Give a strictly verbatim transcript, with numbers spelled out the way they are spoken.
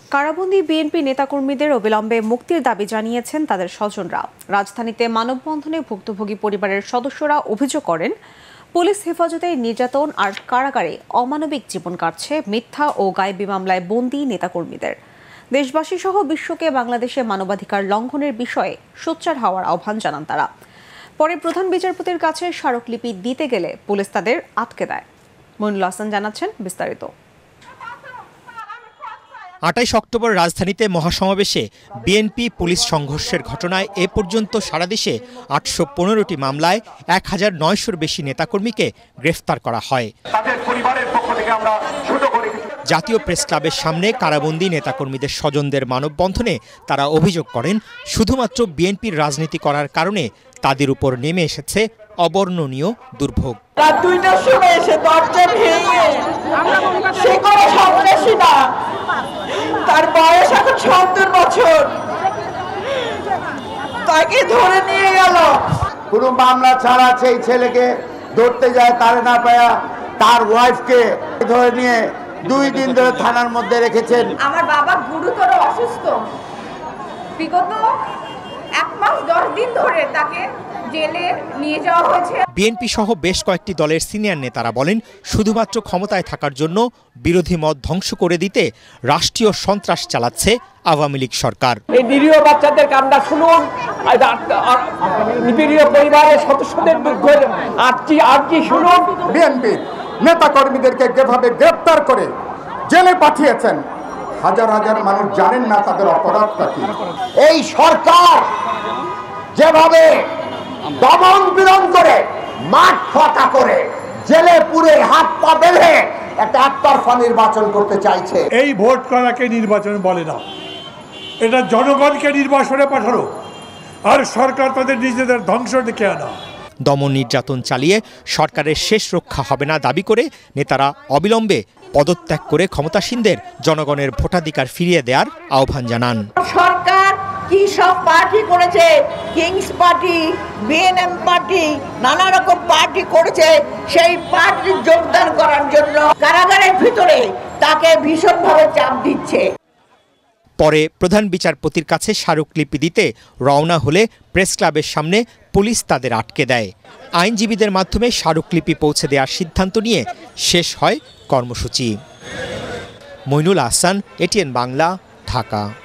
কারাবন্দী BNP নেতাকর্মীদের অবিলম্বে মুক্তির দাবি জানিয়েছেন তাদের স্বজনরা। রাজধানীতে মানববন্ধনে ভুক্তভোগী পরিবারের সদস্যরা অভিযোগ করেন, পুলিশ হেফাজতে নির্যাতন আর কারাগারে অমানবিক জীবন কাটছে মিথ্যা ও গায়েবী মামলায় বন্দী নেতাকর্মীদের। দেশবাসী সহ বিশ্বকে বাংলাদেশে মানবাধিকার লঙ্ঘনের বিষয়ে সোচ্চার হওয়ার আহ্বান জানান তারা। পরে প্রধান বিচারপতির কাছে স্মারকলিপি দিতে গেলে পুলিশ তাদের আটকে দেয়। মইনুল হাসান জানাচ্ছেন বিস্তারিত। আটাইশ অক্টোবর রাজধানীতে মহাসমাবেশে বিএনপি পুলিশ সংঘর্ষের ঘটনায় এ পর্যন্ত সারা দেশে আটশো পনেরোটি মামলায় এক হাজার নয়শোর বেশি নেতাকর্মীকে গ্রেফতার করা হয়। জাতীয় প্রেস ক্লাবের সামনে কারাবন্দী নেতাকর্মীদের স্বজনদের মানববন্ধনে তারা অভিযোগ করেন, শুধুমাত্র বিএনপির রাজনীতি করার কারণে তাদের উপর নেমে এসেছে অবর্ণনীয় দুর্ভোগ। তার বয়স এখন সত্তর বছর, তাকে ধরে নিয়ে গেল। কোনো মামলা ছাড়া সেই ছেলেকে ধরতে যায়, তারে না পায়া তার ওয়াইফকে ধরে নিয়ে দুই দিন ধরে থানার মধ্যে রেখেছেন। আমার বাবা গুরুতর অসুস্থ, বিগত এক মাস দশ দিন ধরে তাকে জেলে নিয়ে যাওয়া হয়েছে। বিএনপি সহ বেশ কয়েকটি দলের সিনিয়র নেতারা বলেন, শুধুমাত্র ক্ষমতায় থাকার জন্য বিরোধী মত ধ্বংস করে দিতে রাষ্ট্রীয় সন্ত্রাস চালাচ্ছে আওয়ামী লীগ সরকার। এই নিরীহ বাচ্চাদের কান্না শুনুন, নিরীহ পরিবারের সদস্যদের দুঃখের আর্জি আর্জি শুনুন। বিএনপি নেতা কর্মীদেরকে যেভাবে গ্রেপ্তার করে জেলে পাঠিয়েছেন, হাজার হাজার মানুষ জানেন না তাদের অপরাধটা কি। এই সরকার যেভাবে দমন পীড়ন করে, মাঠ ফাঁকা করে, জেলে পুরে হাত পা বেঁধে একটা একতরফা নির্বাচন করতে চাইছে। এই ভোট করাকে নির্বাচন বলে না, এটা জনগণকে নির্বাচনে পাঠানো আর সরকার তাদের নিজেদের ধ্বংস ডেকে আনা। দমন নির্যাতন চালিয়ে সরকারের শেষ রক্ষা হবে না দাবি করে নেতারা অবিলম্বে পদত্যাগ করে ক্ষমতাসীনদের জনগণের ভোটাধিকার ফিরিয়ে দেওয়ার আহ্বান জানান। সরকার কি সব পার্টি করেছে, কিংস পার্টি, বিএনএম পার্টি, নানা রকম পার্টি করেছে, সেই পার্টির যোগদান করার জন্য কারাগারের ভিতরে তাকে ভীষণভাবে চাপ দিচ্ছে। পরে প্রধান বিচারপতির কাছে স্মারকলিপি দিতে রওনা হলে প্রেস ক্লাবের সামনে পুলিশ তাদের আটকে দেয়। আইনজীবীদের মাধ্যমে স্মারকলিপি পৌঁছে দেওয়ার সিদ্ধান্ত নিয়ে শেষ হয় কর্মসূচি। মইনুল হাসান, এটিএন বাংলা, ঢাকা।